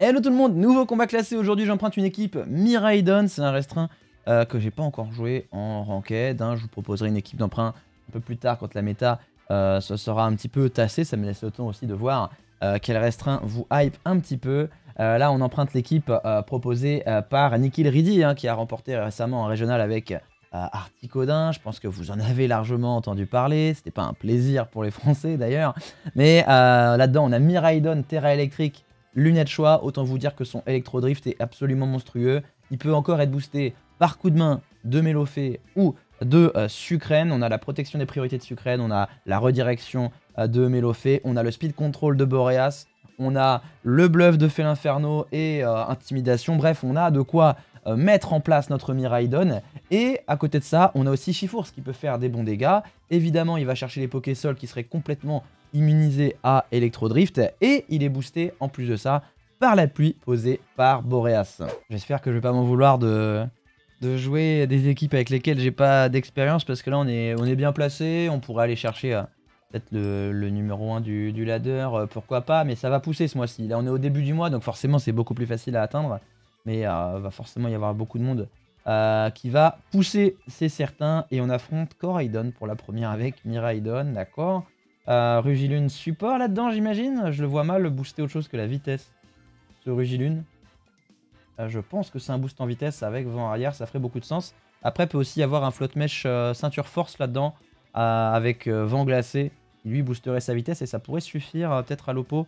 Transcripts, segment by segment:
Hello tout le monde, nouveau combat classé. Aujourd'hui j'emprunte une équipe Miraidon, c'est un restreint que j'ai pas encore joué en ranked. Je vous proposerai une équipe d'emprunt un peu plus tard quand la méta se sera un petit peu tassée. Ça me laisse le temps aussi de voir quel restreint vous hype un petit peu. Là on emprunte l'équipe proposée par Nikhil Ridi qui a remporté récemment un régional avec Articodin. Je pense que vous en avez largement entendu parler, c'était pas un plaisir pour les Français d'ailleurs. Mais là-dedans on a Miraidon, Terra électrique, lunettes choix, autant vous dire que son Electro Drift est absolument monstrueux. Il peut encore être boosté par coup de main de Melofé ou de Sucrène. On a la protection des priorités de Sucrène, on a la redirection de Melofé, on a le speed control de Boreas, on a le bluff de Felinferno et intimidation. Bref, on a de quoi mettre en place notre Miraidon. Et à côté de ça, on a aussi Shifours qui peut faire des bons dégâts. Évidemment, il va chercher les Pokésols qui seraient complètement immunisé à Electro Drift et il est boosté en plus de ça par la pluie posée par Boreas. J'espère que je vais pas m'en vouloir de jouer des équipes avec lesquelles j'ai pas d'expérience parce que là on est bien placé, on pourrait aller chercher peut-être le numéro 1 du ladder, pourquoi pas, mais ça va pousser ce mois-ci. Là on est au début du mois donc forcément c'est beaucoup plus facile à atteindre, mais va forcément y avoir beaucoup de monde qui va pousser, c'est certain. Et on affronte Coraidon pour la première avec Miraidon, d'accord. Rugilune support là-dedans, j'imagine. Je le vois mal booster autre chose que la vitesse. Ce Rugilune. Je pense que c'est un boost en vitesse avec vent arrière, ça ferait beaucoup de sens. Après, peut aussi y avoir un flotte mèche ceinture force là-dedans, avec vent glacé. Lui boosterait sa vitesse et ça pourrait suffire peut-être à l'oppo.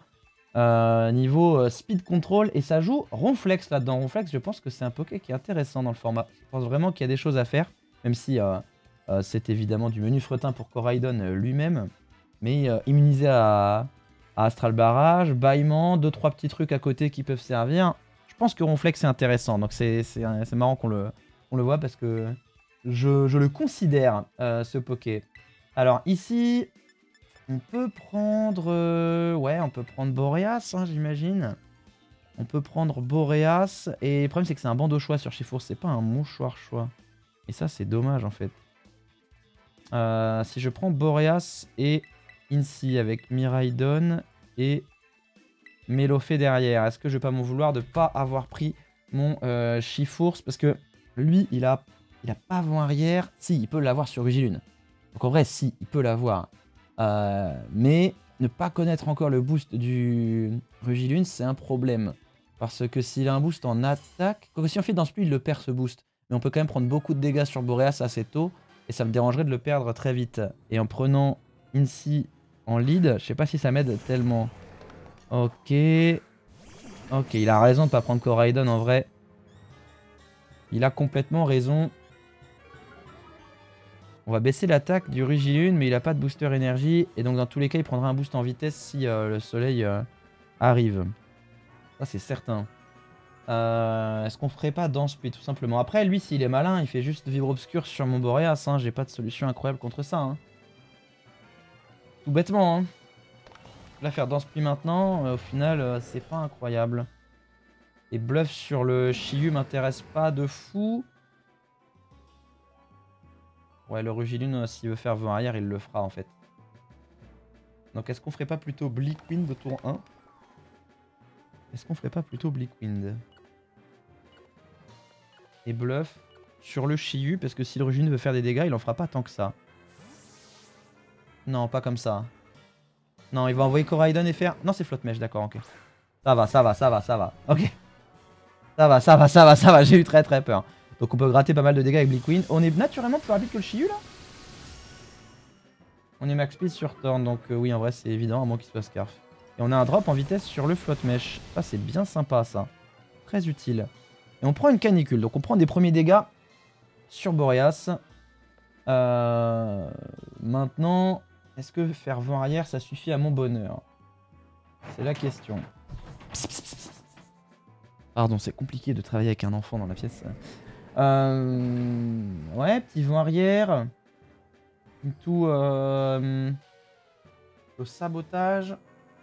Niveau speed control, et ça joue Ronflex là-dedans. Ronflex, je pense que c'est un poké qui est intéressant dans le format. Je pense vraiment qu'il y a des choses à faire, même si c'est évidemment du menu fretin pour Coraidon lui-même. Mais immunisé à Astral Barrage, bâillement, 2-3 petits trucs à côté qui peuvent servir. Je pense que Ronflex c'est intéressant. Donc c'est marrant qu'on le voit parce que je le considère, ce poké. Alors ici, on peut prendre... ouais, on peut prendre Boreas, j'imagine. On peut prendre Boreas. Et le problème c'est que c'est un bandeau choix sur Shifours, c'est pas un mouchoir choix. Et ça c'est dommage en fait. Si je prends Boreas et Incy avec Miraidon et Melofé derrière, est-ce que je vais pas m'en vouloir de pas avoir pris mon Shifours parce que lui il a pas vent arrière. Si, il peut l'avoir sur Rugilune. Donc en vrai si, il peut l'avoir. Mais ne pas connaître encore le boost du Rugilune, c'est un problème. Parce que s'il a un boost en attaque, si on fait dans ce pluie, il le perd ce boost. Mais on peut quand même prendre beaucoup de dégâts sur Boreas assez tôt. Et ça me dérangerait de le perdre très vite. Et en prenant Incy en lead, je sais pas si ça m'aide tellement. Ok. Ok, il a raison de pas prendre Coraidon en vrai. Il a complètement raison. On va baisser l'attaque du Rugilune, mais il a pas de booster énergie. Et donc dans tous les cas, il prendra un boost en vitesse si le soleil arrive. Ça c'est certain. Est-ce qu'on ferait pas Danse Pluie tout simplement? Après, lui, s'il est malin, il fait juste Vivre Obscur sur mon Boreas. J'ai pas de solution incroyable contre ça. Tout bêtement. Là, faire Danse Pluie maintenant, au final, c'est pas incroyable. Et Bluff sur le Chiyu m'intéresse pas de fou. Ouais, le Rugilune, s'il veut faire vent arrière, il le fera en fait. Donc, est-ce qu'on ferait pas plutôt Bleakwind de tour 1? Est-ce qu'on ferait pas plutôt Bleakwind? Et Bluff sur le Chiyu, parce que si le Rugilune veut faire des dégâts, il en fera pas tant que ça. Non, pas comme ça. Non, il va envoyer Coraidon et faire... Non, c'est Flotte Mèche, d'accord, ok. Ça va, ça va, ça va, ça va. Ok. Ça va, ça va, ça va, ça va. J'ai eu très très peur. Donc on peut gratter pas mal de dégâts avec Bleakwind. On est naturellement plus rapide que le Chiyu là. On est max speed sur turn, donc oui, en vrai c'est évident, à moins qu'il soit Scarf. Et on a un drop en vitesse sur le Flotte Mèche. Ça c'est bien sympa ça. Très utile. Et on prend une canicule, donc on prend des premiers dégâts sur Boreas. Maintenant, est-ce que faire vent arrière ça suffit à mon bonheur? C'est la question. Pardon, c'est compliqué de travailler avec un enfant dans la pièce. Ouais, petit vent arrière. Tout le sabotage.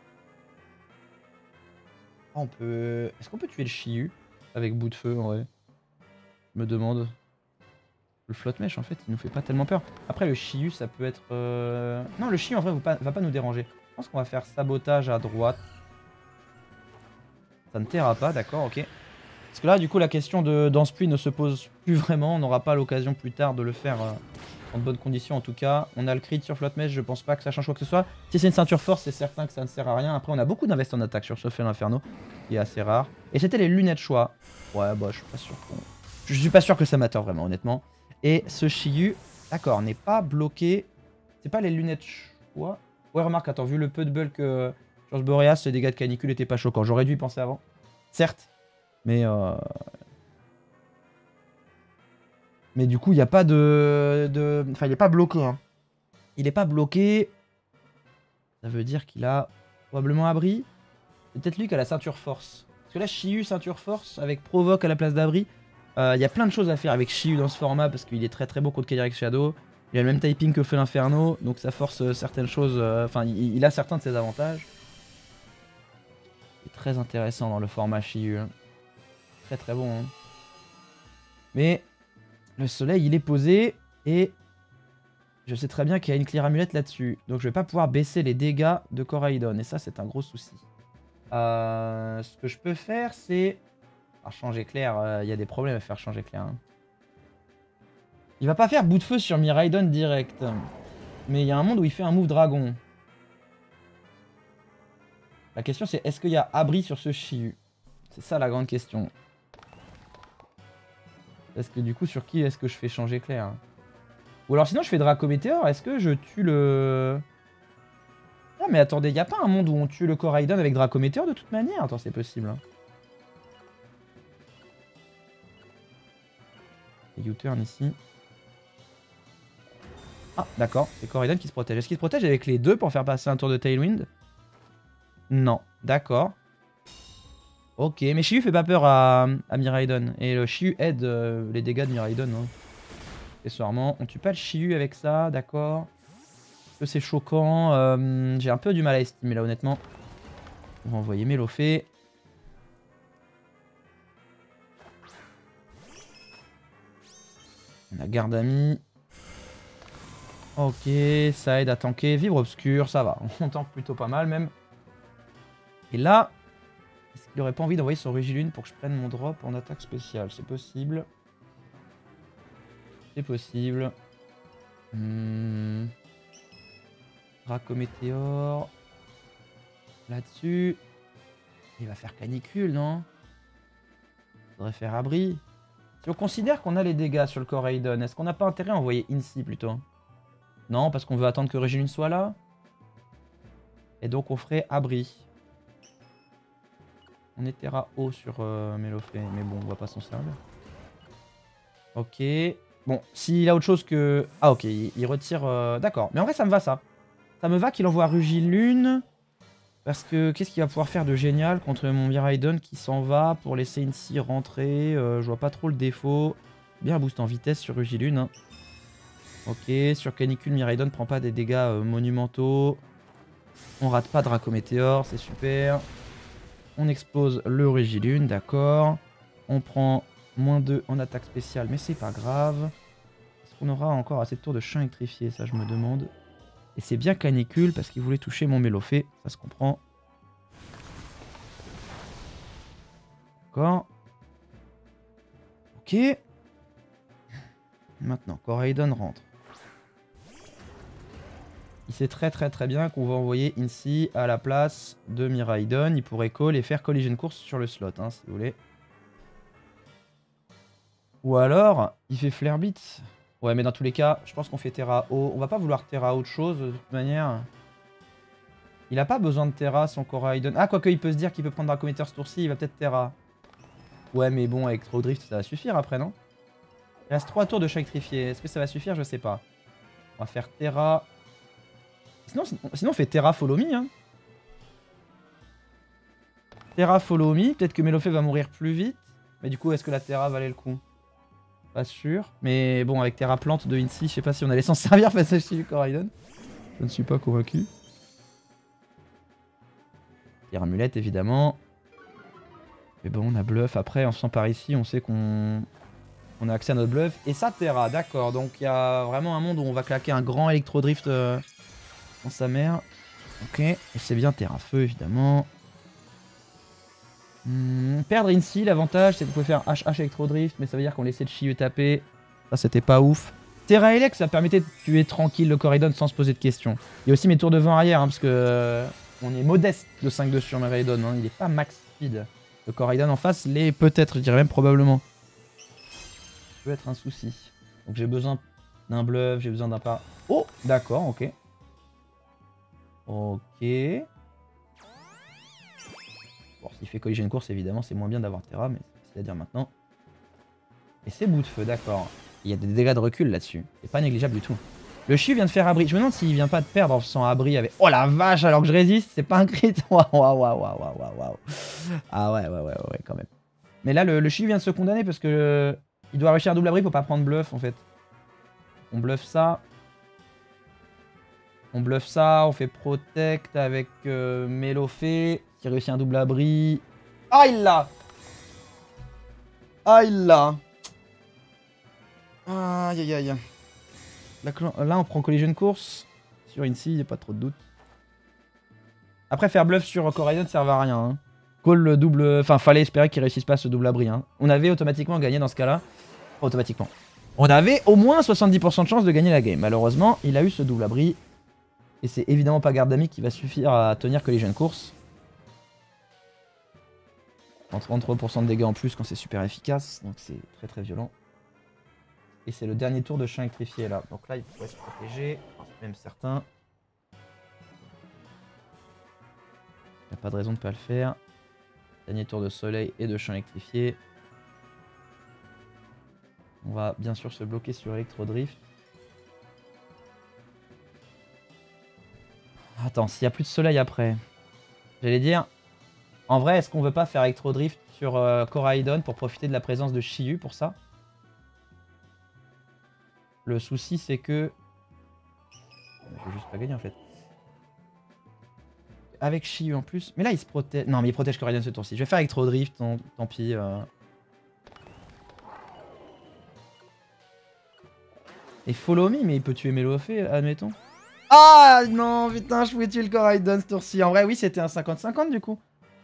Oh, on peut... Est-ce qu'on peut tuer le Chiyu avec bout de feu en vrai? Je me demande. Le Flotte Mèche en fait il nous fait pas tellement peur. Après le Chiyu ça peut être... Non, le Chiyu en vrai va pas nous déranger. Je pense qu'on va faire sabotage à droite. Ça ne terra pas, d'accord, ok. Parce que là, du coup, la question de Danse Pluie ne se pose plus vraiment. On n'aura pas l'occasion plus tard de le faire en de bonnes conditions, en tout cas. On a le crit sur Flotte Mèche, je pense pas que ça change quoi que ce soit. Si c'est une ceinture force, c'est certain que ça ne sert à rien. Après, on a beaucoup d'investis en attaque sur ce fait l'Inferno, qui est assez rare. Et c'était les lunettes choix. Ouais, bah, je suis pas sûr. Je suis pas sûr que ça m'attend vraiment, honnêtement. Et ce Shiyu, d'accord, n'est pas bloqué. C'est pas les lunettes choix. Ouais, remarque, attends, vu le peu de bulk sur ce Boreas, les dégâts de canicule étaient pas choquants. J'aurais dû y penser avant. Certes. Mais du coup, il n'y a pas de... Enfin, il n'est pas bloqué. Hein. Il n'est pas bloqué. Ça veut dire qu'il a probablement abri. C'est peut-être lui qui a la ceinture force. Parce que là, Shiyu, ceinture force, avec provoque à la place d'abri. Il y a plein de choses à faire avec Shiyu dans ce format, parce qu'il est très très bon contre Kadirek Shadow. Il a le même typing que Feu l'Inferno, donc ça force certaines choses... Enfin, il a certains de ses avantages. C'est très intéressant dans le format Shiyu. Hein. Très très bon. Hein. Mais le soleil, il est posé, et je sais très bien qu'il y a une clear amulette là-dessus. Donc je vais pas pouvoir baisser les dégâts de Coraidon, et ça, c'est un gros souci. Ce que je peux faire, c'est... Alors, changer clair, il y a des problèmes à faire changer clair. Hein. Il va pas faire bout de feu sur Miraidon direct. Mais il y a un monde où il fait un move dragon. La question c'est, est-ce qu'il y a abri sur ce Shiyu? C'est ça la grande question. Parce que du coup, sur qui est-ce que je fais changer clair? Ou alors sinon je fais Draco Météor, est-ce que je tue le... Ah mais attendez, il n'y a pas un monde où on tue le Coraidon avec Draco Météor de toute manière? Attends, c'est possible. Hein. U-turn ici. Ah, d'accord, c'est Coraidon qui se protège. Est-ce qu'il se protège avec les deux pour faire passer un tour de Tailwind? Non, d'accord. Ok, mais Shiyu fait pas peur à Miraidon. Et le Shiyu aide les dégâts de Miraidon. Hein. Accessoirement, on tue pas le Shiyu avec ça, d'accord. Que c'est choquant. J'ai un peu du mal à estimer là, honnêtement. On va envoyer Melofé. On a Gardami. Ok, ça aide à tanker. Vivre obscur, ça va. On tank plutôt pas mal même. Et là, est-ce qu'il aurait pas envie d'envoyer son Régilune pour que je prenne mon drop en attaque spéciale? C'est possible. C'est possible. Draco Météor. Là-dessus. Il va faire canicule, non? Il faudrait faire abri. Si on considère qu'on a les dégâts sur le Coraidon, est-ce qu'on n'a pas intérêt à envoyer Incy plutôt? Non, parce qu'on veut attendre que Régilune soit là. Et donc on ferait abri. On est Terra haut sur Melofé, mais bon, on va pas s'en servir. Ok. Bon, s'il a autre chose que... Ah ok, il retire... D'accord, mais en vrai ça me va ça. Ça me va qu'il envoie Rugilune. Parce que qu'est-ce qu'il va pouvoir faire de génial contre mon Miraidon qui s'en va pour laisser Incy rentrer. Je vois pas trop le défaut. Bien un boost en vitesse sur Rugilune. Hein. Ok, sur Canicule, Miraidon prend pas des dégâts monumentaux. On rate pas Draco Météor, c'est super. On explose le Rugilune, d'accord. On prend -2 en attaque spéciale, mais c'est pas grave. Est-ce qu'on aura encore assez de tours de champ électrifié? Ça, je me demande. Et c'est bien Canicule parce qu'il voulait toucher mon Melofé, ça se comprend. D'accord. Ok. Maintenant, Coraidon rentre. Il sait très bien qu'on va envoyer Incy à la place de Miraidon. Il pourrait call et faire collision course sur le slot, hein, si vous voulez. Ou alors, il fait Flare Beat. Ouais, mais dans tous les cas, je pense qu'on fait Terra haut. On va pas vouloir Terra autre chose, de toute manière. Il a pas besoin de Terra, son Coraidon. Ah, quoique, il peut se dire qu'il peut prendre Draco Météor ce tour-ci, il va peut-être Terra. Ouais, mais bon, avec trop drift, ça va suffire après, non? Il reste 3 tours de champ électrifié. Est-ce que ça va suffire? Je sais pas. On va faire Terra... Sinon on fait Terra Follow Me. Hein. Terra Follow Me. Peut-être que Melofé va mourir plus vite. Mais du coup, est-ce que la Terra valait le coup? Pas sûr. Mais bon, avec Terra Plante de Incy, je sais pas si on allait s'en servir face à Shiyu Coraidon. Je ne suis pas convaincu. Pierre Amulette, évidemment. Mais bon, on a bluff. Après, en se par ici, on sait qu'on a accès à notre bluff. Et ça, Terra, d'accord. Donc il y a vraiment un monde où on va claquer un grand électro-drift dans sa mère. Ok. Et c'est bien Terra Feu, évidemment. Perdre Incy, l'avantage c'est que vous pouvez faire HH Electro Drift, mais ça veut dire qu'on laissait le Shiyu taper. Ça c'était pas ouf. Terra Elec, ça permettait de tuer tranquille le Coraidon sans se poser de questions. Il y a aussi mes tours de vent arrière, hein, parce que on est modeste de 5-2 sur Miraidon, hein, il est pas max speed. Le Coraidon en face l'est peut-être, je dirais même probablement. Ça peut être un souci. Donc j'ai besoin d'un bluff, j'ai besoin d'un pas. Oh, d'accord, ok. Ok. Bon, s'il fait collision course, évidemment, c'est moins bien d'avoir Terra, mais c'est facile à dire maintenant. Et c'est bout de feu, d'accord. Il y a des dégâts de recul là-dessus. C'est pas négligeable du tout. Le Shiyu vient de faire abri. Je me demande s'il vient pas de perdre en faisant abri avec... Oh la vache, alors que je résiste, c'est pas un crit. Waouh, waouh, waouh, waouh, waouh. Ah ouais, quand même. Mais là, le Shiyu vient de se condamner parce que... il doit réussir à double abri pour pas prendre bluff, en fait. On bluffe ça. On bluffe ça, on fait protect avec Melofé, qui réussit un double abri. Ah, il l'a! Ah, il l'a! Aïe, aïe, aïe. Là, on prend collision course. Sur Incy, il n'y a pas trop de doute. Après, faire bluff sur Coraidon ne sert à rien. Hein. Call le double... Enfin, fallait espérer qu'il réussisse pas ce double abri. Hein. On avait automatiquement gagné dans ce cas-là. Automatiquement. On avait au moins 70% de chance de gagner la game. Malheureusement, il a eu ce double abri. Et c'est évidemment pas garde d'ami qui va suffire à tenir collision course. En 33% de dégâts en plus quand c'est super efficace. Donc c'est très très violent. Et c'est le dernier tour de champ électrifié là. Donc là il faut se protéger. Enfin, c'est même certain. Il n'y a pas de raison de ne pas le faire. Dernier tour de soleil et de champ électrifié. On va bien sûr se bloquer sur Electro Drift. Attends, s'il n'y a plus de soleil après. J'allais dire... En vrai, est-ce qu'on veut pas faire Electro Drift sur Coraidon pour profiter de la présence de Shiyu pour ça? Le souci c'est que... Je vais juste pas gagner en fait. Avec Shiyu en plus. Mais là il se protège... Non mais il protège Coraidon ce tour-ci. Je vais faire Electro Drift, tant pis. Et Follow Me, mais il peut tuer Melofé, admettons. Ah non, putain, je pouvais tuer le Coraidon ce tour-ci. En vrai, oui, c'était un 50-50 du coup.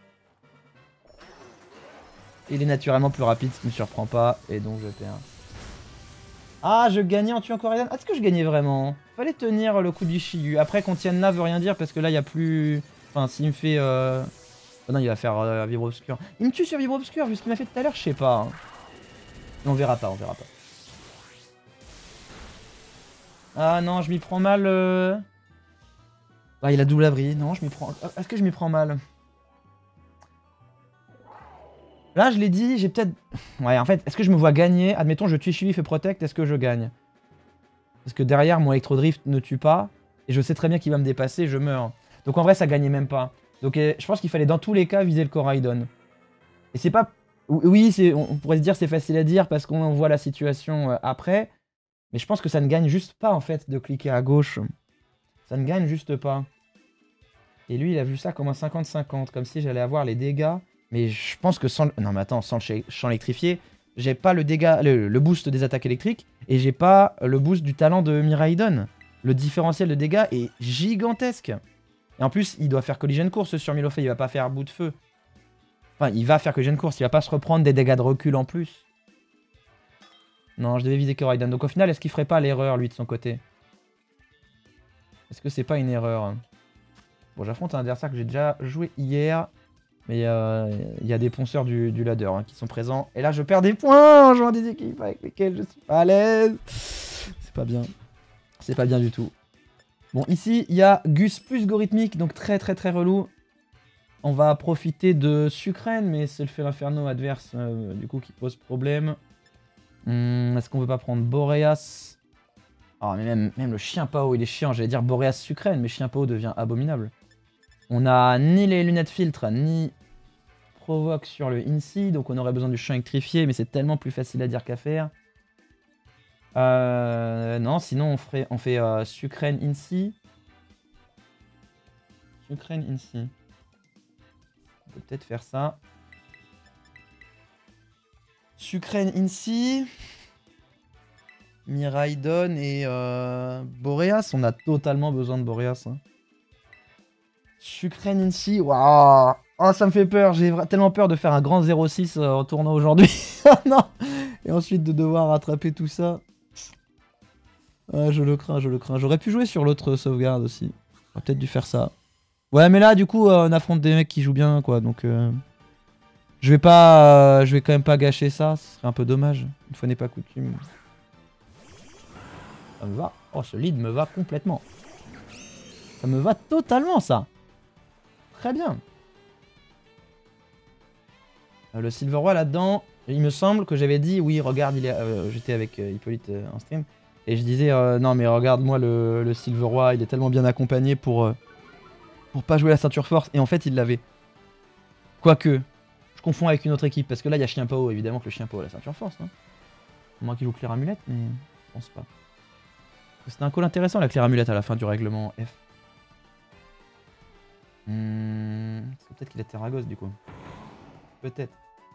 Il est naturellement plus rapide, ce qui me surprend pas. Et donc je perds. Ah, je gagnais en tuant Coraidon. Ah, est-ce que je gagnais vraiment? Fallait tenir le coup du Shiyu. Après, qu'on tienne là veut rien dire parce que là, il n'y a plus... Enfin, s'il me fait... Oh non, il va faire Vibro Obscur. Il me tue sur Vibro Obscur, vu ce qu'il m'a fait tout à l'heure, je sais pas. Hein. On verra pas, on verra pas. Ah non, je m'y prends mal. Ah, il a double abri. Non, je m'y prends... Est-ce que je m'y prends mal? Là, je l'ai dit, j'ai peut-être... Ouais, en fait, est-ce que je me vois gagner? Admettons, je tue Shiyu, il fait protect, est-ce que je gagne? Parce que derrière, mon Electro Drift ne tue pas. Et je sais très bien qu'il va me dépasser, je meurs. Donc en vrai, ça gagnait même pas. Donc je pense qu'il fallait dans tous les cas viser le Coraidon. Et c'est pas... Oui, on pourrait se dire c'est facile à dire parce qu'on voit la situation après. Mais je pense que ça ne gagne juste pas en fait de cliquer à gauche. Ça ne gagne juste pas. Et lui, il a vu ça comme un 50-50. Comme si j'allais avoir les dégâts. Mais je pense que sans... Non mais attends, sans le champ électrifié, j'ai pas le dégât, le boost des attaques électriques. Et j'ai pas le boost du talent de Miraidon. Le différentiel de dégâts est gigantesque. Et en plus, il doit faire collision course sur Melofé, il va pas faire bout de feu. Enfin, il va faire collision course, il va pas se reprendre des dégâts de recul en plus. Non, je devais viser Coraidon. Donc au final, est-ce qu'il ferait pas l'erreur, lui, de son côté? Est-ce que c'est pas une erreur? Bon, j'affronte un adversaire que j'ai déjà joué hier. Mais il y a des ponceurs du ladder hein, qui sont présents. Et là, je perds des points en jouant des équipes avec lesquelles je suis pas à l'aise. C'est pas bien. C'est pas bien du tout. Bon, ici, il y a Gus plus Gorithmique, donc très très très relou. On va profiter de Sucrène, mais c'est le Fer Inferno adverse, du coup, qui pose problème. Est-ce qu'on veut pas prendre Boreas? Ah, mais même le chien Pao, il est chiant. J'allais dire Boreas Sucrène, mais chien Pao devient abominable. On a ni les lunettes filtres, ni provoque sur le Incy, donc on aurait besoin du champ électrifié, mais c'est tellement plus facile à dire qu'à faire. Non, sinon on fait Sucrène Incy. Sucrène Incy. On peut peut-être faire ça. Sucrène Incy. Miraidon et Boreas. On a totalement besoin de Boreas. Hein. Sucrène Incy. Waouh. Oh, ça me fait peur. J'ai tellement peur de faire un grand 0-6 en tournoi aujourd'hui. Non. Et ensuite de devoir rattraper tout ça. Ah, je le crains, je le crains. J'aurais pu jouer sur l'autre sauvegarde aussi. J'aurais peut-être dû faire ça. Ouais, mais là, du coup, on affronte des mecs qui jouent bien, quoi. Donc, je vais pas... je vais quand même pas gâcher ça. Ce serait un peu dommage. Une fois n'est pas coutume. Ça me va. Oh, ce lead me va complètement. Ça me va totalement, ça. Très bien. Le Silver Roi là-dedans, il me semble que j'avais dit, oui, regarde, j'étais avec Hippolyte en stream, et je disais, non mais regarde-moi le Silver Roi, il est tellement bien accompagné pour pas jouer la ceinture force, et en fait il l'avait. Quoique, je confonds avec une autre équipe, parce que là il y a Chien Pao, évidemment que le Chien Pao a la ceinture force, non? Au moins qu'il joue Claire Amulette, mais je pense pas. C'était un call intéressant la Claire Amulette à la fin du règlement F. Peut-être qu'il a Terragos du coup. Peut-être.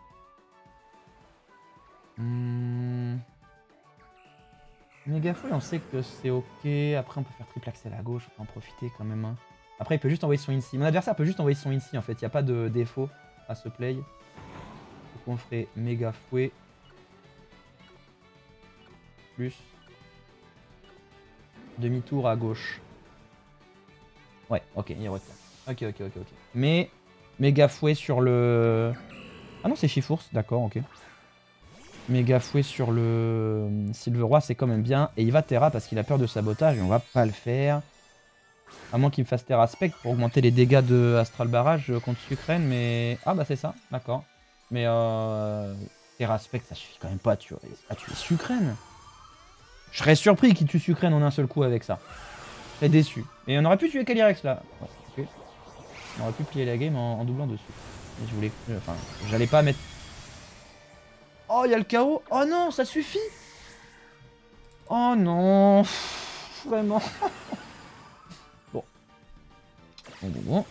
Mégafouille, on sait que c'est ok. Après, on peut faire triple axel à gauche, on peut en profiter quand même. Hein. Après, il peut juste envoyer son INSI. Mon adversaire peut juste envoyer son INSI en fait. Il n'y a pas de défaut à ce play. Donc, on ferait Mégafouille. Plus. Demi-tour à gauche. Ouais, ok, il retient. Ok. Mais Mégafouille sur le. Ah non, c'est Chifours, d'accord, ok. Méga fouet sur le Silver Roi, c'est quand même bien. Et il va Terra parce qu'il a peur de sabotage et on va pas le faire. À moins qu'il me fasse Terra Spectre pour augmenter les dégâts de Astral Barrage contre Sucrène, mais... Ah bah c'est ça, d'accord. Mais Terra Spectre, ça suffit quand même pas, tu vois. Ah, tu es Sucrène. Je serais surpris qu'il tue Sucrène en un seul coup avec ça. Je serais déçu. Et on aurait pu tuer Calyrex là. Ouais, okay. On aurait pu plier la game en doublant dessus. Et je voulais... Enfin, j'allais pas mettre... Oh, il y a le chaos. Oh non, ça suffit. Oh non. Vraiment. Bon. Bon.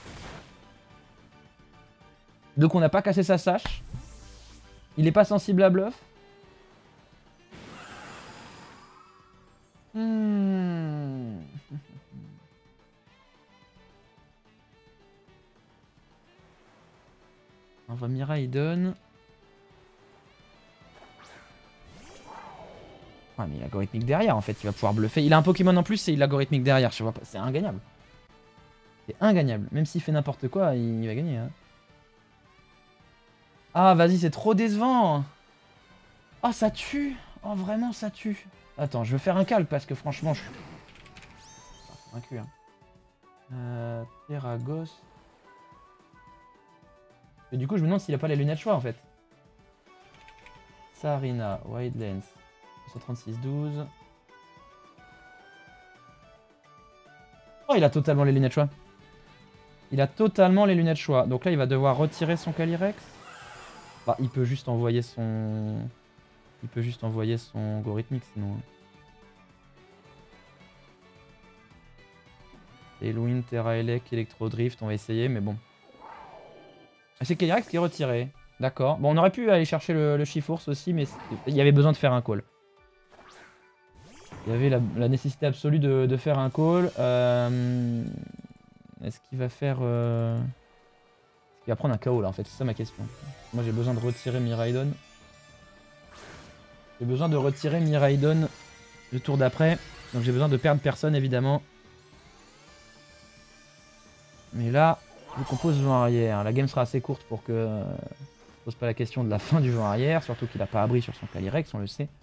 Donc on n'a pas cassé sa sache. Il est pas sensible à bluff. On va Miraidon. Ah mais il est algorithmique derrière en fait, il va pouvoir bluffer. Il a un Pokémon en plus et il est algorithmique derrière, je vois pas, c'est ingagnable. C'est ingagnable, même s'il fait n'importe quoi, il va gagner. Hein. Ah vas-y, c'est trop décevant. Oh ça tue. Oh vraiment ça tue. Attends, je vais faire un calque parce que franchement je suis... Vaincu hein. Terragos. Et du coup je me demande s'il a pas les lunettes choix en fait. Sarina, Wildlands. 136-12. Oh, il a totalement les lunettes choix. Il a totalement les lunettes choix. Donc là, il va devoir retirer son Calyrex. Bah, il peut juste envoyer son... Il peut juste envoyer son Gorithmic sinon. Tailwind, Terra Elec, Electro Drift, on va essayer, mais bon. Ah, c'est Calyrex qui est retiré. D'accord. Bon, on aurait pu aller chercher le Chifours aussi, mais il y avait besoin de faire un call. Il y avait la nécessité absolue de faire un call. Est-ce qu'il va faire... Il va prendre un KO là en fait, c'est ça ma question. Moi j'ai besoin de retirer Miraidon. J'ai besoin de retirer Miraidon le tour d'après. Donc j'ai besoin de perdre personne évidemment. Mais là, vu qu'on pose joueur arrière, la game sera assez courte pour que... je pose pas la question de la fin du joueur arrière, surtout qu'il a pas abri sur son Calyrex, on le sait.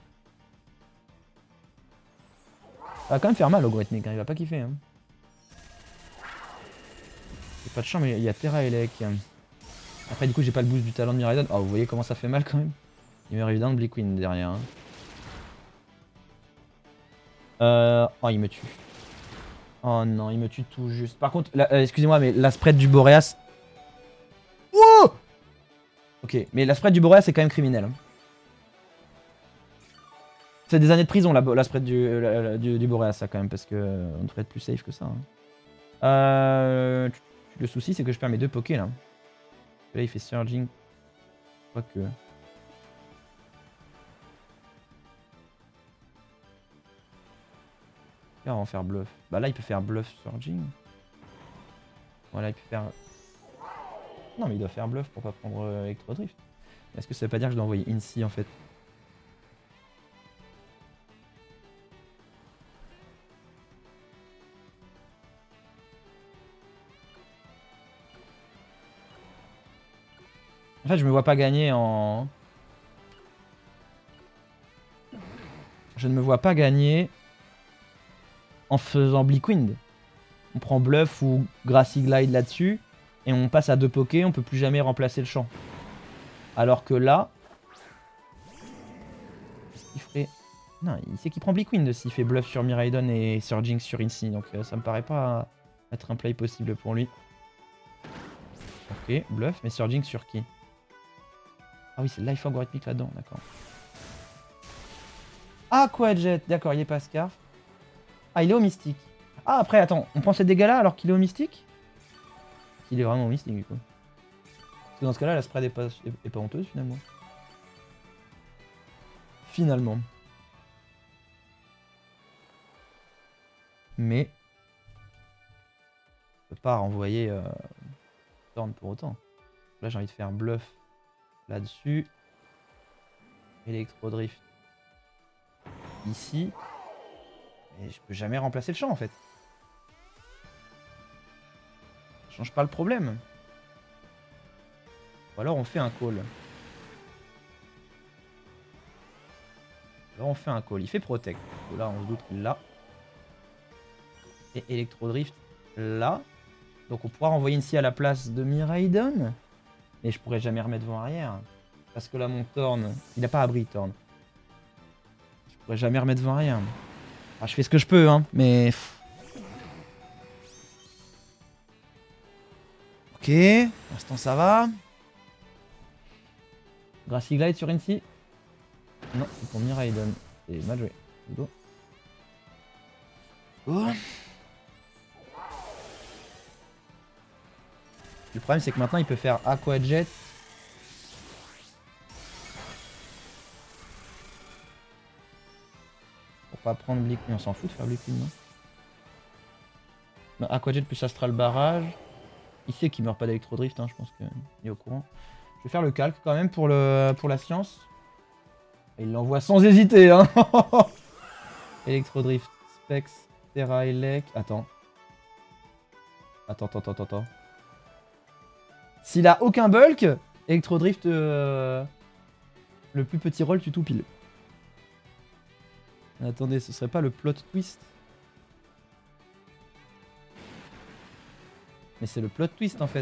Ça va quand même faire mal au Gorithmic, hein, il va pas kiffer. Hein. J'ai pas de chance, mais il y a Terra Elec. Après, du coup, j'ai pas le boost du talent de Miraidon. Oh, vous voyez comment ça fait mal quand même. Il meurt évidemment de Bleakwind derrière. Hein. Oh, il me tue. Oh non, il me tue tout juste. Par contre, excusez-moi, mais la spread du Boreas. Oh ok, mais la spread du Boreas, c'est quand même criminel. Hein. C'est des années de prison, la spread du Boreas, ça, quand même, parce que on devrait être plus safe que ça. Hein. Le souci, c'est que je perds mes deux pokés, là. Là, il fait Surging. Quoique... Là, on va faire bluff. Bah là, il peut faire bluff Surging. Voilà, il peut faire... Non, mais il doit faire bluff pour pas prendre Electro Drift. Est-ce que ça veut pas dire que je dois envoyer Incy en fait? En fait, je me vois pas gagner en... Je ne me vois pas gagner en faisant Bleakwind. On prend bluff ou Grassy Glide là-dessus et on passe à 2 pokés, on peut plus jamais remplacer le champ. Alors que là... Il ferait... Non, il sait qu'il prend Bleakwind s'il fait bluff sur Miraidon et sur Jinx sur Incy, donc ça me paraît pas être un play possible pour lui. Ok, bluff, mais sur Jinx sur qui? Ah oui, c'est Life Algorithmique là-dedans, d'accord. Ah, Quadjet, d'accord, il est pas Scarf. Ah, il est au Mystique. Ah, après, attends, on prend ces dégâts-là alors qu'il est au Mystique? Il est vraiment au Mystique, du coup. Parce que dans ce cas-là, la spread est pas honteuse, finalement. Finalement. Mais... Je peux pas renvoyer Thorn pour autant. Là, j'ai envie de faire bluff là-dessus. Electro Drift ici. Et je peux jamais remplacer le champ, en fait. Ça change pas le problème. Ou alors on fait un call. Alors on fait un call. Il fait protect. Là, on se doute qu'il l'a. Et Electro Drift là. Donc on pourra renvoyer ici à la place de Miraidon. Mais je pourrais jamais remettre vent arrière. Parce que là, mon Thorn, il a pas abri, Thorn. Je pourrais jamais remettre vent arrière. Ah, je fais ce que je peux, hein, mais... Ok, pour l'instant ça va. Grassy Glide sur Incy. Non, c'est pour Miraidon. C'est mal joué. Oh. Le problème c'est que maintenant il peut faire Aqua Jet. Pour pas prendre Bleakwind, on s'en fout de faire Bleakwind, non? Bah, Aqua Jet plus Astral Barrage. Il sait qu'il meurt pas d'Electro Drift, hein, je pense qu'il est au courant. Je vais faire le calque quand même pour la science. Et il l'envoie sans hésiter, hein. Electro Drift, Specs, Terra Elec. Attends. Attends. S'il a aucun bulk, Electro Drift, le plus petit roll, tu tout pile. Attendez, ce serait pas le plot twist? Mais c'est le plot twist en fait.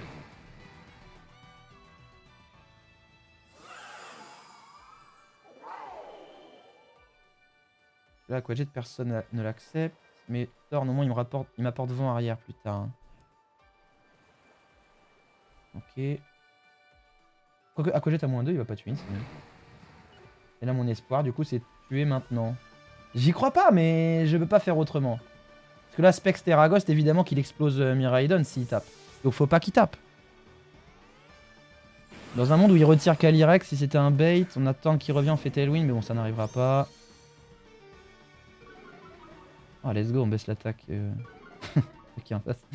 Là, Quadjet, personne ne l'accepte. Mais Thorn, au moins, il m'apporte vent arrière plus tard. Hein. Ok. Quoique, Aquajet à -2, il va pas tuer. Et là, mon espoir, du coup, c'est tuer maintenant. J'y crois pas, mais je peux pas faire autrement. Parce que là, Specs Terragost, évidemment qu'il explose Miraidon s'il tape. Donc faut pas qu'il tape. Dans un monde où il retire Calyrex, si c'était un bait, on attend qu'il revient, on fait Tailwind, mais bon, ça n'arrivera pas. Oh, let's go, on baisse l'attaque. Qui en face.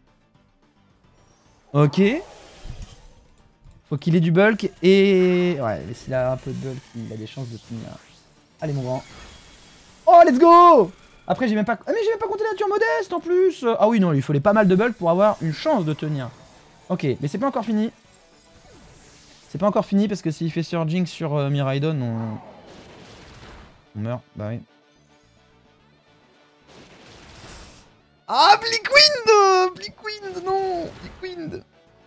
Ok. Faut qu'il ait du bulk et... Ouais, s'il a un peu de bulk, il a des chances de tenir. Allez, mon grand. Oh, let's go! Après, j'ai même pas... Ah, mais j'ai même pas compté la nature modeste, en plus. Ah oui, non, il fallait pas mal de bulk pour avoir une chance de tenir. Ok, mais c'est pas encore fini. C'est pas encore fini, parce que s'il fait Surging sur Miraidon, on meurt. Bah oui. Ah, Bleakwind! Bleakwind, non! Bleakwind!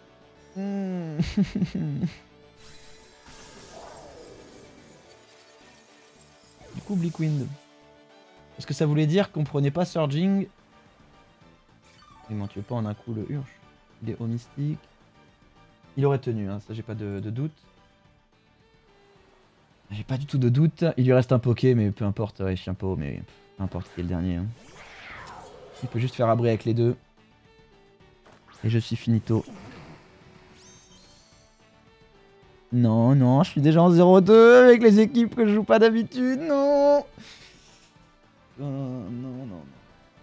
Du coup, Bleakwind. Parce que ça voulait dire qu'on prenait pas Surging. Il m'en tue pas en un coup le Urge. Il est au mystique. Il aurait tenu, hein, ça j'ai pas de doute. J'ai pas du tout de doute. Il lui reste un poké, mais peu importe, ouais, Chienpo, mais peu importe qui est le dernier. Hein. Il peut juste faire abri avec les deux. Et je suis finito. Non, non, je suis déjà en 0-2 avec les équipes que je joue pas d'habitude, non. Non.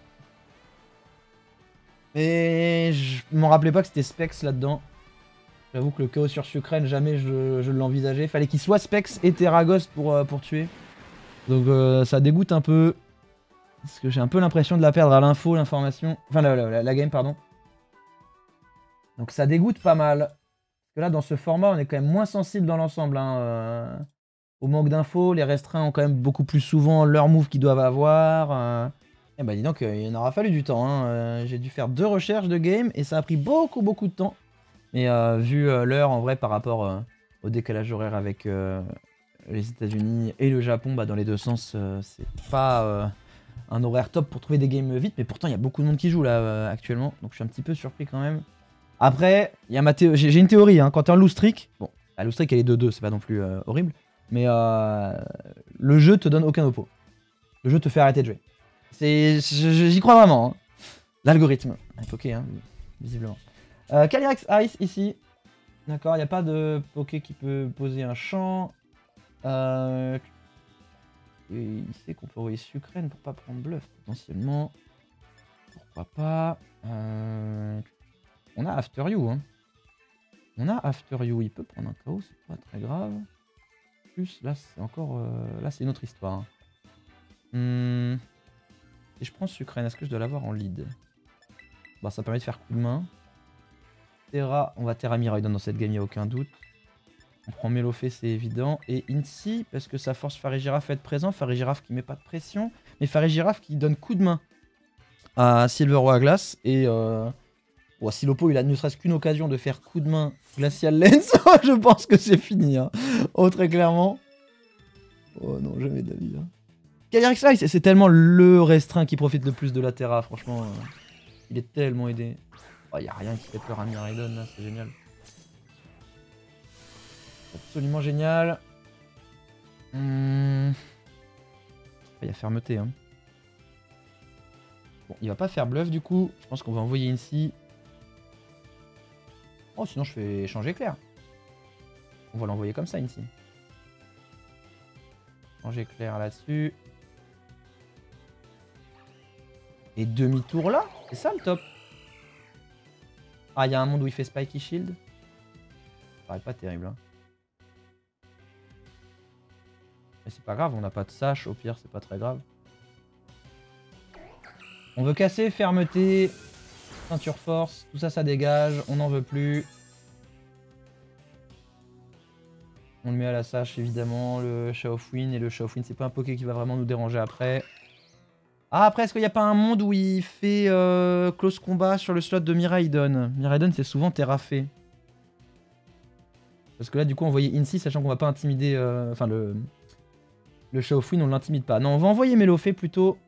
Mais je m'en rappelais pas que c'était Specs là-dedans. J'avoue que le chaos sur Sucrène, jamais je l'envisageais. Fallait qu'il soit Specs et Terragos pour tuer. Donc ça dégoûte un peu. Parce que j'ai un peu l'impression de la perdre à l'info, l'information. Enfin, la game, pardon. Donc ça dégoûte pas mal. Parce que là, dans ce format, on est quand même moins sensible dans l'ensemble. Hein, au manque d'infos, les restreints ont quand même beaucoup plus souvent leur move qu'ils doivent avoir. Et bah dis donc, il en aura fallu du temps. Hein. J'ai dû faire 2 recherches de game et ça a pris beaucoup de temps. Mais vu l'heure en vrai par rapport au décalage horaire avec les États-Unis et le Japon, bah, dans les deux sens, c'est pas un horaire top pour trouver des games vite. Mais pourtant, il y a beaucoup de monde qui joue là actuellement. Donc je suis un petit peu surpris quand même. Après, j'ai une théorie. Hein. Quand t'es en loose streak, bon, la loose streak elle est de 2, c'est pas non plus horrible. Mais le jeu te donne aucun oppo. Le jeu te fait arrêter de jouer. J'y crois vraiment. Hein. L'algorithme. Est ok, hein, visiblement. Calyrex Ice ici. D'accord, il n'y a pas de Poké qui peut poser un champ. Et il sait qu'on peut envoyer Sucrène pour pas prendre bluff potentiellement. Pourquoi pas. On a After You. Hein. On a After You. Il peut prendre un KO, c'est pas très grave. Plus là c'est encore. Là c'est une autre histoire. Hein. Si je prends Sucrène, est-ce que je dois l'avoir en lead? Bah ça permet de faire coup de main. Terra, on va Terra Miraidon dans cette game, il n'y a aucun doute. On prend Melofé, c'est évident. Et Incy, parce que ça force Farigiraf à être présent. Farigiraf qui met pas de pression. Mais Farigiraf qui donne coup de main à Silver ou à Glace. Et si l'oppo il a ne serait-ce qu'une occasion de faire coup de main Glacial Lens, je pense que c'est fini. Hein. Oh, très clairement. Oh non, jamais d'avis. Hein. Calyrex Ice, c'est tellement le restreint qui profite le plus de la Terra, franchement. Il est tellement aidé. Il n'y a rien qui fait peur à Miraidon là, c'est génial. Absolument génial. Il y a fermeté. Hein. Bon, il va pas faire bluff du coup. Je pense qu'on va envoyer Incy. Oh, sinon je fais échanger clair. On va l'envoyer comme ça, Incy. Changer clair là-dessus. Et demi-tour là. C'est ça le top. Ah, il y a un monde où il fait Spiky Shield. Ça paraît pas terrible. Hein. Mais c'est pas grave, on n'a pas de sash, au pire, c'est pas très grave. On veut casser, fermeté, ceinture force, tout ça, ça dégage, on n'en veut plus. On le met à la sash, évidemment, le Shaofwin, et le Shaofwin, c'est pas un Poké qui va vraiment nous déranger après. Ah, après, est-ce qu'il n'y a pas un monde où il fait close combat sur le slot de Miraidon? Miraidon, c'est souvent terraffé. Parce que là, du coup, envoyer Incy, sachant qu'on va pas intimider... Enfin, le Shaofwin, on l'intimide pas. Non, on va envoyer Melofé plutôt.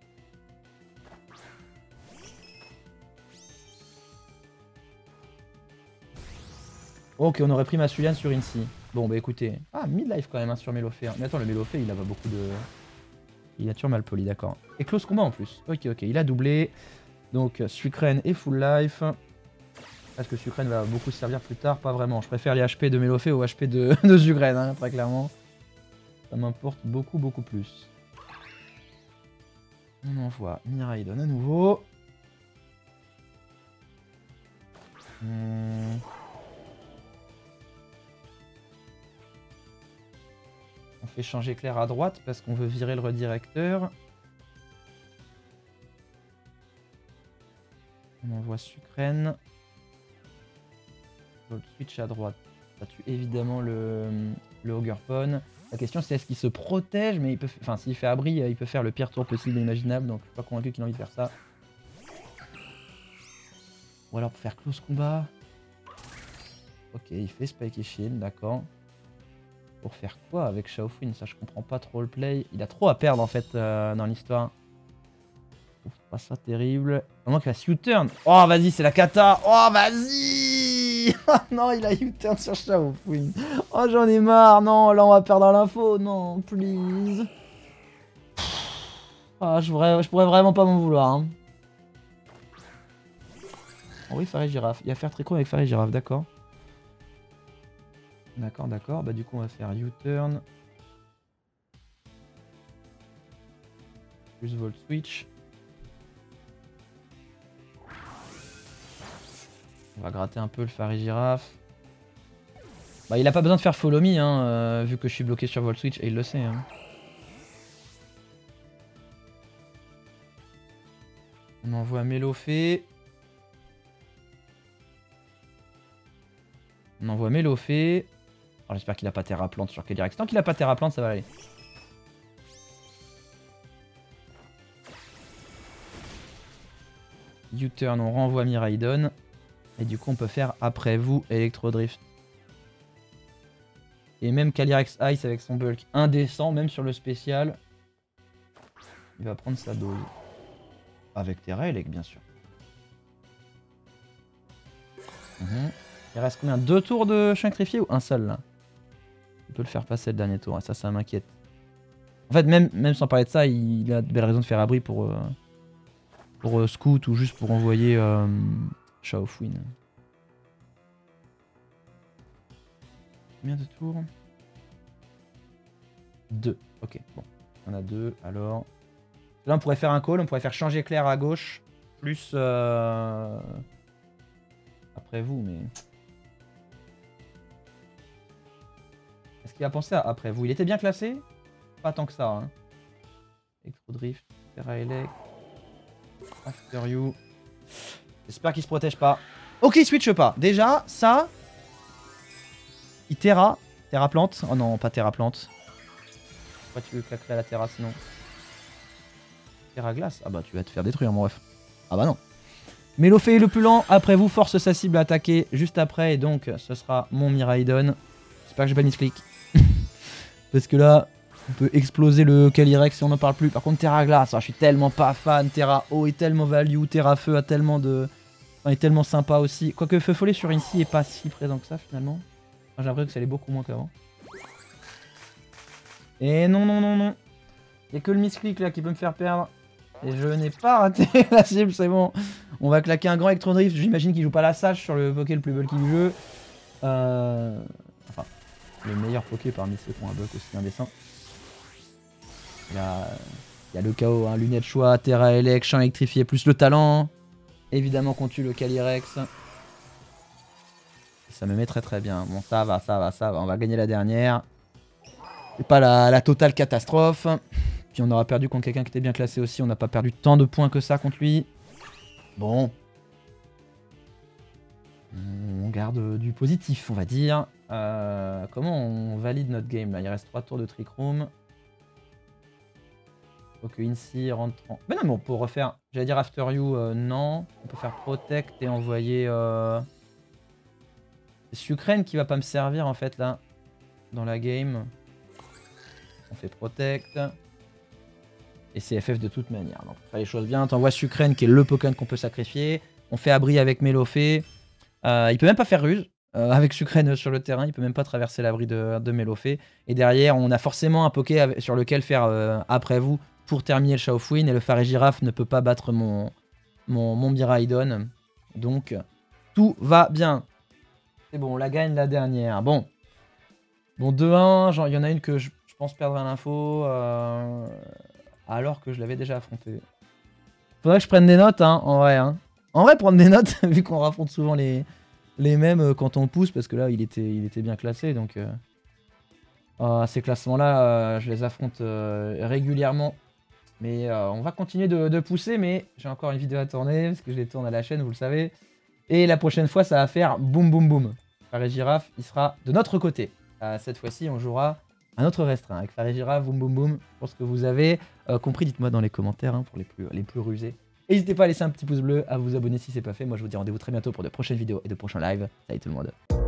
Ok, on aurait pris Masulian sur Incy. Bon, bah écoutez. Ah, mid-life quand même hein, sur Melofé. Hein. Mais attends, le Melofé, il a beaucoup de... Il a tué mal poli, d'accord. Et close combat en plus. Ok, il a doublé. Donc, Sucrène est full life. Est-ce que Sucrène va beaucoup servir plus tard? Pas vraiment. Je préfère les HP de Melofé aux HP de Sucrène, hein, très clairement. Ça m'importe beaucoup plus. On envoie Miraidon à nouveau. On fait changer clair à droite parce qu'on veut virer le redirecteur. On envoie Sucrène. Volt switch à droite. Ça tue évidemment le Ogurpon. La question c'est est-ce qu'il se protège, mais il peut, enfin s'il fait abri, il peut faire le pire tour possible et imaginable, donc je suis pas convaincu qu'il a envie de faire ça. Ou alors pour faire close combat. Ok, il fait Spike et Shield, d'accord. Pour faire quoi avec Shaofwin? Ça je comprends pas trop le play. Il a trop à perdre en fait dans l'histoire. Je trouve pas ça terrible. Au moins qu'il fasse U-turn. Oh vas-y, c'est la kata. Oh vas-y. Oh non, il a U-turn sur Shaofwin. Oh j'en ai marre. Non, là on va perdre l'info. Non, please. Ah, je pourrais vraiment pas m'en vouloir. Hein. Oh oui, Farigiraf. Il y a faire très con avec Farigiraf, d'accord. D'accord. Bah du coup on va faire U-turn. Plus Volt Switch. On va gratter un peu le Farigiraf. Bah, il a pas besoin de faire follow me, hein, vu que je suis bloqué sur Volt Switch et il le sait. Hein. On envoie Mélofée. On envoie Mélofée. Oh, j'espère qu'il a pas Terra Plante sur Calyrex. Tant qu'il a pas Terra Plante, ça va aller. U-turn, on renvoie Miraidon. Et du coup, on peut faire après vous Electrodrift. Et même Calyrex Ice avec son bulk indécent, même sur le spécial, il va prendre sa dose. Avec Terra Elec, bien sûr. Il reste combien? 2 tours de Chincrifié ou un seul là? Il peut le faire passer le dernier tour, et ça m'inquiète. En fait, même sans parler de ça, il a de belles raisons de faire abri pour Scout ou juste pour envoyer Shaofwin. Combien de tours? 2. Ok, bon. On a 2, alors... Là, on pourrait faire un call, on pourrait faire changer Claire à gauche, plus... Après vous, mais... Est-ce qu'il a pensé à après vous? Il était bien classé? Pas tant que ça, hein. Electrodrift, Terra Elec, After You. J'espère qu'il se protège pas. Ok, il switch pas. Déjà, ça... Il Terra Plante. Oh non, pas Terra Plante. Pourquoi tu veux claquer à la Terra sinon? Terra Glace? Ah bah tu vas te faire détruire mon ref. Ah bah non. Mélofée est le plus lent. Après vous, force sa cible à attaquer juste après. Et donc, ce sera mon Miraidon. J'espère que j'ai pas misclick. Parce que là, on peut exploser le Calyrex si on n'en parle plus. Par contre, Terra Glace, je suis tellement pas fan. Terra Eau est tellement value. Terra Feu a tellement de... Enfin, est tellement sympa aussi. Quoique Feu Follet sur Incy est pas si présent que ça finalement. J'ai l'impression que ça allait beaucoup moins qu'avant. Et non, non, non, non. Il n'y a que le misclick là qui peut me faire perdre. Et je n'ai pas raté la cible, c'est bon. On va claquer un grand Electrodrift. J'imagine qu'il joue pas la sage sur le Poké le plus bulky du jeu. Enfin, le meilleur Poké parmi ceux qui ont un bulk aussi indécent. Il y a le chaos, hein, lunettes choix, Terra Elec, champ électrifié plus le talent. Évidemment qu'on tue le Calyrex. Ça me met très très bien. Bon, ça va. On va gagner la dernière. C'est pas la totale catastrophe. Puis on aura perdu contre quelqu'un qui était bien classé aussi. On n'a pas perdu tant de points que ça contre lui. Bon. On garde du positif, on va dire. Comment on valide notre game là? Il reste 3 tours de Trick Room. Faut que Incy rentre en... Mais non, mais on peut refaire... J'allais dire After You, non. On peut faire Protect et envoyer... C'est Sucrène qui va pas me servir en fait là. Dans la game. On fait Protect. Et c'est FF de toute manière. Donc on fait les choses bien. T'envoies Sucrène qui est le Pokémon qu'on peut sacrifier. On fait abri avec Mélofée. Il peut même pas faire ruse. Avec Sucrène sur le terrain, il peut même pas traverser l'abri de Mélofée. Et derrière, on a forcément un Poké sur lequel faire après vous pour terminer le Shaofwin. Et le Farigiraf ne peut pas battre mon Miraidon. Donc tout va bien. C'est bon, on la gagne la dernière. Bon, 2-1, il y en a une que je pense perdre à l'info, alors que je l'avais déjà affronté. Faudrait que je prenne des notes, hein, en vrai. Hein. En vrai, prendre des notes, vu qu'on raffronte souvent les mêmes quand on pousse, parce que là, il était bien classé, donc... ces classements-là, je les affronte régulièrement. Mais on va continuer de pousser, mais j'ai encore une vidéo à tourner, parce que je les tourne à la chaîne, vous le savez. Et la prochaine fois, ça va faire boum boum boum. Farigiraf, il sera de notre côté. Cette fois-ci, on jouera un autre restreint avec Farigiraf, boum boum boum. Pour ce que vous avez compris, dites-moi dans les commentaires hein, pour les plus rusés. N'hésitez pas à laisser un petit pouce bleu, à vous abonner si c'est pas fait. Moi, je vous dis rendez-vous très bientôt pour de prochaines vidéos et de prochains lives. Salut tout le monde.